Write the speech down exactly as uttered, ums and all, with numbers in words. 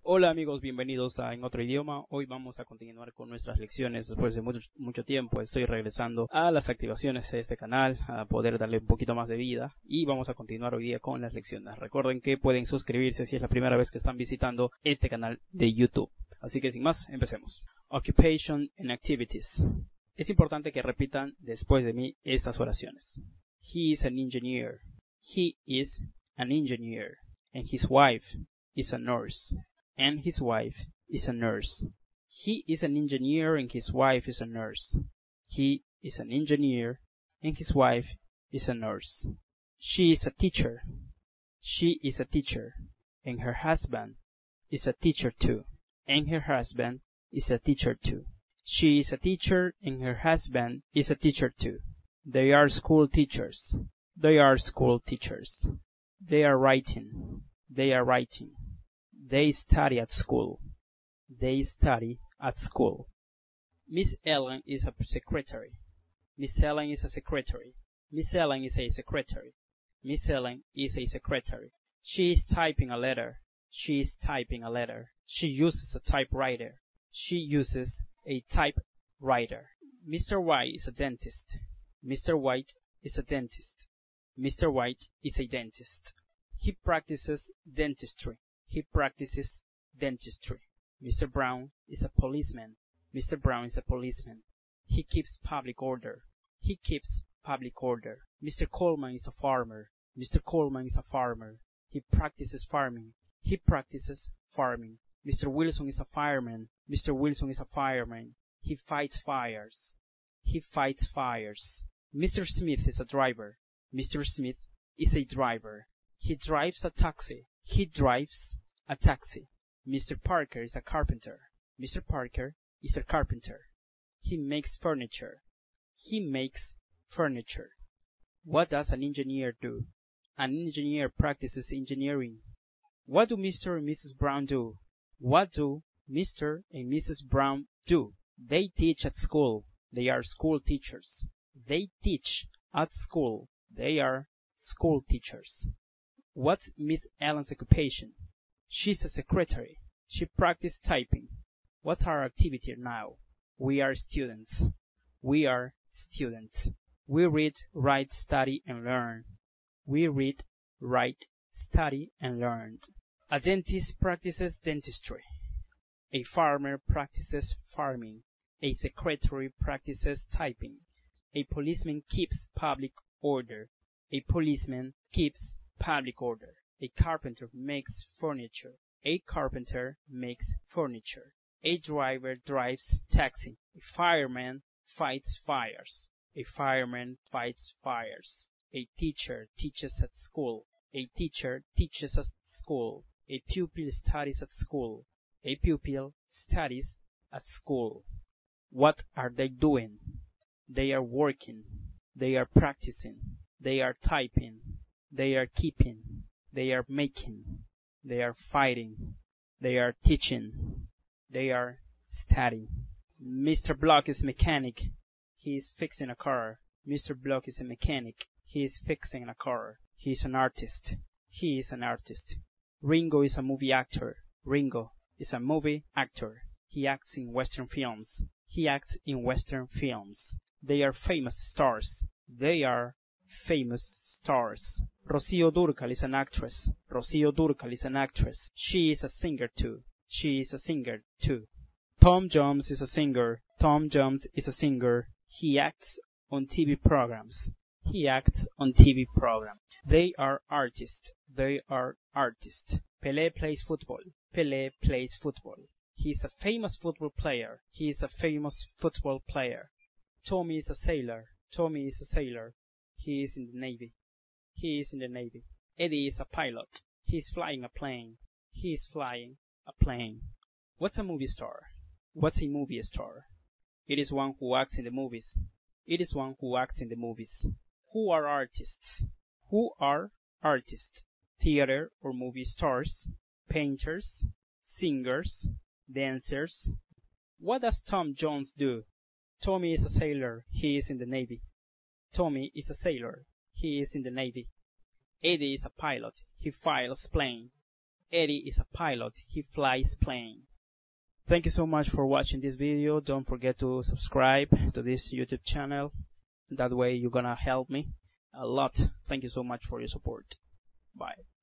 Hola amigos, bienvenidos a En Otro Idioma. Hoy vamos a continuar con nuestras lecciones después de mucho, mucho tiempo. Estoy regresando a las activaciones de este canal, a poder darle un poquito más de vida. Y vamos a continuar hoy día con las lecciones. Recuerden que pueden suscribirse si es la primera vez que están visitando este canal de YouTube. Así que sin más, empecemos. Occupation and Activities. Es importante que repitan después de mí estas oraciones. He is an engineer. He is an engineer. And his wife is a nurse. And his wife is a nurse. He is an engineer and his wife is a nurse. He is an engineer and his wife is a nurse. She is a teacher. She is a teacher and her husband is a teacher too. And her husband is a teacher too. She is a teacher and her husband is a teacher too. They are school teachers. They are school teachers. They are writing. They are writing. They study at school. They study at school. Miss Ellen is a secretary. Miss Ellen is a secretary. Miss Ellen is a secretary. Miss Ellen is a secretary. She is typing a letter. She is typing a letter. She uses a typewriter. She uses a typewriter. Mister White is a dentist. Mister White is a dentist. Mister White is a dentist. He practices dentistry. He practices dentistry. Mister Brown is a policeman. Mister Brown is a policeman. He keeps public order. He keeps public order. Mister Coleman is a farmer. Mister Coleman is a farmer. He practices farming. He practices farming. Mister Wilson is a fireman. Mister Wilson is a fireman. He fights fires. He fights fires. Mister Smith is a driver. Mister Smith is a driver. He drives a taxi. He drives a taxi. Mister Parker is a carpenter. Mister Parker is a carpenter. He makes furniture. He makes furniture. What does an engineer do? An engineer practices engineering. What do Mister and Missus Brown do? What do Mister and Missus Brown do? They teach at school. They are school teachers. They teach at school. They are school teachers. What's Miss Ellen's occupation? She's a secretary. She practices typing. What's our activity now? We are students. We are students. We read, write, study, and learn. We read, write, study, and learn. A dentist practices dentistry. A farmer practices farming. A secretary practices typing. A policeman keeps public order. A policeman keeps public order. A carpenter makes furniture. A carpenter makes furniture. A driver drives taxi. A fireman fights fires. A fireman fights fires. A teacher teaches at school. A teacher teaches at school. A pupil studies at school. A pupil studies at school. What are they doing? They are working. They are practicing. They are typing. They are keeping. They are making. They are fighting. They are teaching. They are studying. Mister Block is mechanic. He is fixing a car. Mister Block is a mechanic. He is fixing a car. He is an artist. He is an artist. Ringo is a movie actor. Ringo is a movie actor. He acts in Western films. He acts in Western films. They are famous stars. They are famous stars. Rocío Dúrcal is an actress. Rocío Dúrcal is an actress. She is a singer too. She is a singer too. Tom Jones is a singer. Tom Jones is a singer. He acts on T V programs. He acts on T V programs. They are artists. They are artists. Pelé plays football. Pelé plays football. He is a famous football player. He is a famous football player. Tommy is a sailor. Tommy is a sailor. He is in the Navy. He is in the Navy. Eddie is a pilot. He is flying a plane. He is flying a plane. What's a movie star? What's a movie star? It is one who acts in the movies. It is one who acts in the movies. Who are artists? Who are artists? Theater or movie stars, painters, singers, dancers. What does Tom Jones do? Tommy is a sailor. He is in the Navy. Tommy is a sailor. He is in the Navy. Eddie is a pilot. He flies plane. Eddie is a pilot. He flies plane. Thank you so much for watching this video. Don't forget to subscribe to this YouTube channel. That way you're gonna help me a lot. Thank you so much for your support. Bye.